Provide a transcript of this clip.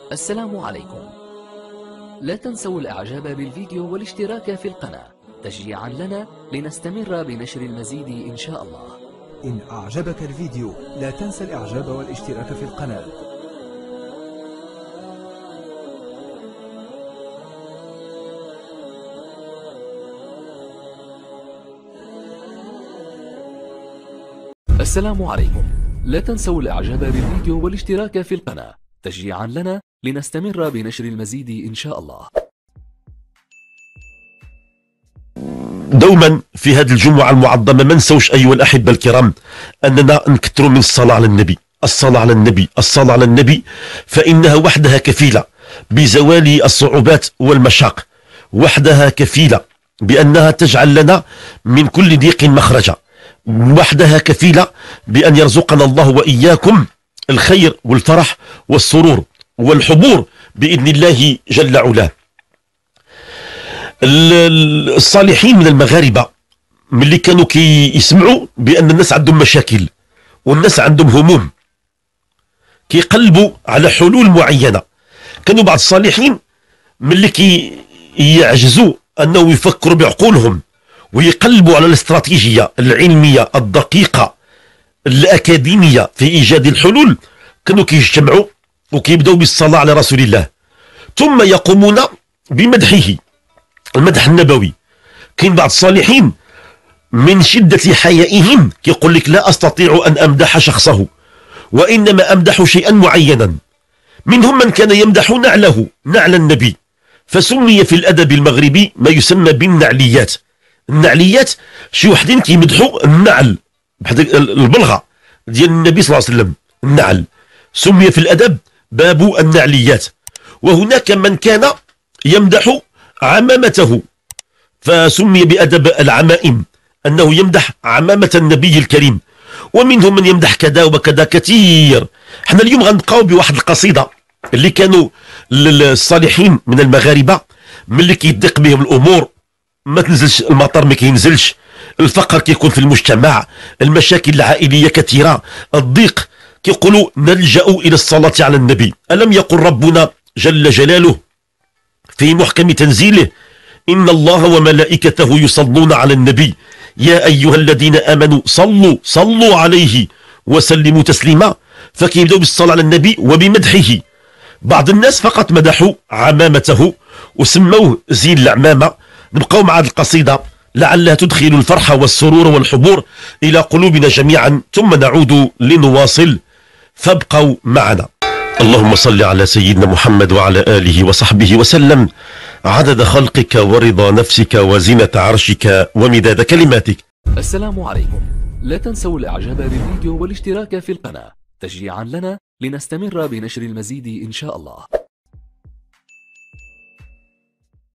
السلام عليكم. لا تنسوا الإعجاب بالفيديو والاشتراك في القناة تشجيعا لنا لنستمر بنشر المزيد إن شاء الله. إن أعجبك الفيديو لا تنسى الإعجاب والاشتراك في القناة. السلام عليكم. لا تنسوا الإعجاب بالفيديو والاشتراك في القناة تشجيعا لنا لنستمر بنشر المزيد إن شاء الله. دوما في هذه الجمعة المعظمة ما نسوش أيها الأحبة الكرام أننا نكثر من الصلاة على النبي، الصلاة على النبي، الصلاة على النبي، فإنها وحدها كفيلة بزوال الصعوبات والمشاق، وحدها كفيلة بأنها تجعل لنا من كل ضيق مخرجا، وحدها كفيلة بأن يرزقنا الله وإياكم الخير والفرح والسرور والحبور بإذن الله جل علاه. الصالحين من المغاربة ملي كانوا يسمعوا بأن الناس عندهم مشاكل والناس عندهم هموم كيقلبوا على حلول معينة، كانوا بعض الصالحين ملي يعجزوا أنه يفكروا بعقولهم ويقلبوا على الاستراتيجية العلمية الدقيقة الأكاديمية في إيجاد الحلول، كانوا كيجتمعوا وكيبداو بالصلاة على رسول الله، ثم يقومون بمدحه المدح النبوي. كاين بعض الصالحين من شدة حيائهم كيقول لك لا أستطيع أن أمدح شخصه وإنما أمدح شيئا معينا. منهم من كان يمدح نعله، نعل النبي، فسمي في الأدب المغربي ما يسمى بالنعليات. النعليات شي وحدين كيمدحوا النعل بحال البلغة ديال النبي صلى الله عليه وسلم، النعل سمي في الأدب باب النعليات. وهناك من كان يمدح عمامته فسمي بأدب العمائم، أنه يمدح عمامة النبي الكريم. ومنهم من يمدح كذا وكذا كثير. احنا اليوم غنبقاو بواحد القصيدة اللي كانوا الصالحين من المغاربة ملي كيضيق بهم الأمور، ما تنزلش المطر، ما كينزلش، الفقر كيكون في المجتمع، المشاكل العائلية كثيرة، الضيق، كيقولوا نلجأ إلى الصلاة على النبي. ألم يقل ربنا جل جلاله في محكم تنزيله إن الله وملائكته يصلون على النبي يا أيها الذين آمنوا صلوا عليه وسلموا تسليما. فكيبدأوا بالصلاة على النبي وبمدحه. بعض الناس فقط مدحوا عمامته وسموه زين العمامة. نبقاو مع هذه القصيدة لعلها تدخل الفرح والسرور والحبور إلى قلوبنا جميعا، ثم نعود لنواصل، فابقوا معنا. اللهم صل على سيدنا محمد وعلى آله وصحبه وسلم عدد خلقك ورضا نفسك وزنة عرشك ومداد كلماتك. السلام عليكم. لا تنسوا الإعجاب بالفيديو والاشتراك في القناة تشجيعا لنا لنستمر بنشر المزيد إن شاء الله.